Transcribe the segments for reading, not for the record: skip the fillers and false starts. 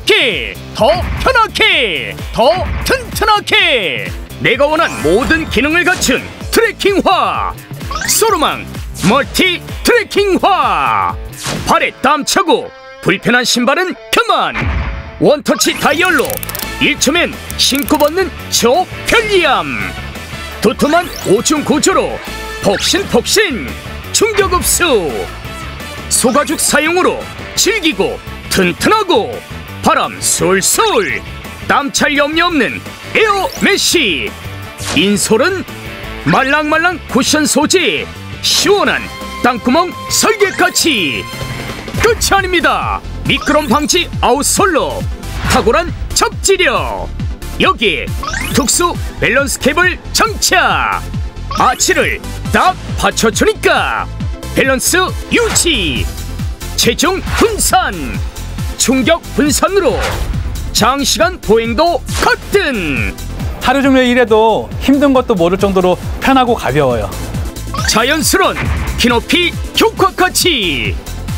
가볍게, 더 편하게, 더 튼튼하게 내가 원한 모든 기능을 갖춘 트레킹화 소르망 멀티 트레킹화. 발에 땀 차고 불편한 신발은 그만. 원터치 다이얼로 1초면 신고 벗는 초편리함. 두툼한 오중 구조로 폭신폭신 충격 흡수. 소가죽 사용으로 질기고 튼튼하고 바람 쏠쏠 땀찰 염려 없는 에어 메쉬. 인솔은 말랑말랑 쿠션 소재 시원한 땅구멍 설계까지. 끝이 아닙니다. 미끄럼 방지 아웃솔로 탁월한 접지력. 여기에 특수 밸런스 캡을 장착. 아치를 딱 받쳐주니까 밸런스 유지. 체중 분산, 충격 분산으로 장시간 보행도 거뜬. 하루 종일 일해도 힘든 것도 모를 정도로 편하고 가벼워요. 자연스러운 키높이 효과까지.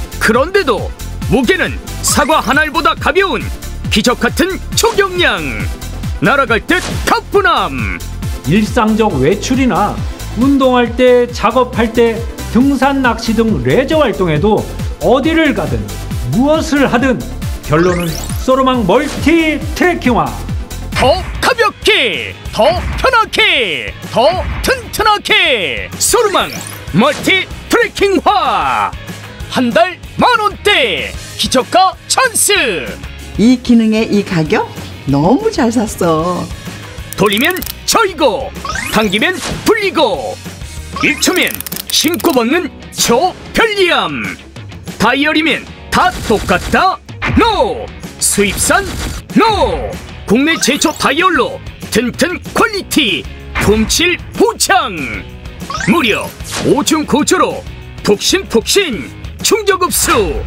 그런데도 무게는 사과 한 알보다 가벼운 기적같은 초경량. 날아갈 듯 가뿐함. 일상적 외출이나 운동할 때, 작업할 때, 등산, 낚시 등 레저 활동에도 어디를 가든 무엇을 하든 결론은 소르망 멀티 트레킹화. 더 가볍게, 더 편하게, 더 튼튼하게 소르망 멀티 트레킹화. 한 달 만원대 기저가 찬스. 이 기능에 이 가격? 너무 잘 샀어. 돌리면 저이고 당기면 풀리고 1초면 신고 벗는 초편리함. 다이얼이면 다 똑같다? 노! 수입산? 노! 국내 제조 다이얼로 튼튼 퀄리티 품질 보장. 무려 5중 구조로 푹신푹신 충격 흡수.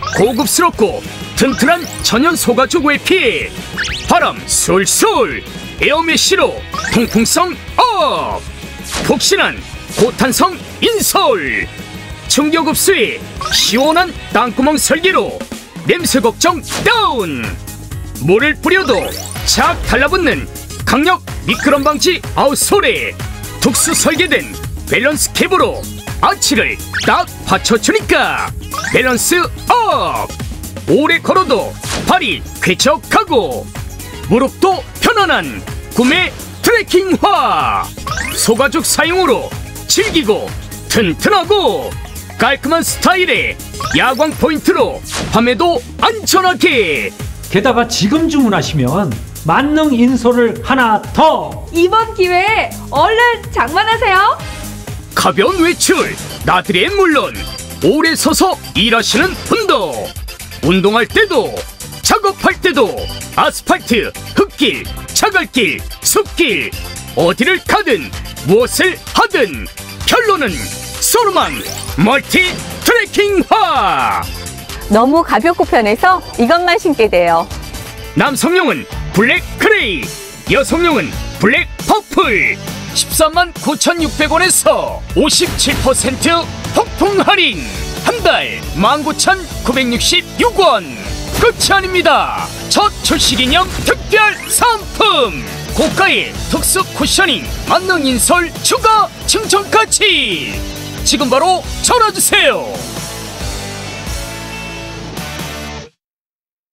고급스럽고 튼튼한 천연 소가죽 외피에 바람 쏠쏠 에어메쉬로 통풍성 업. 푹신한 고탄성 인솔. 충격 흡수에 시원한 땅구멍 설계로 냄새 걱정 다운. 물을 뿌려도 착 달라붙는 강력 미끄럼 방지 아웃솔에 특수 설계된 밸런스 캡으로 아치를 딱 받쳐주니까 밸런스 업. 오래 걸어도 발이 쾌적하고 무릎도 편안한 구매 트레킹화. 소가죽 사용으로 질기고 튼튼하고 깔끔한 스타일의 야광 포인트로 밤에도 안전하게. 게다가 지금 주문하시면 만능 인솔을 하나 더. 이번 기회에 얼른 장만하세요. 가벼운 외출 나들이엔 물론 오래 서서 일하시는 분도, 운동할 때도 작업할 때도 아스팔트, 흙길, 자갈길, 숲길 어디를 가든 무엇을 하든 결론은 소르망 멀티 트레킹화. 너무 가볍고 편해서 이것만 신게 돼요. 남성용은 블랙 그레이, 여성용은 블랙 퍼플. 13만 9,600원에서 57% 폭풍 할인. 한 달 19,966원. 끝이 아닙니다. 첫 출시 기념 특별 상품. 고가의 특수 쿠셔닝 만능 인솔 추가 증정까지. 지금 바로 전화주세요.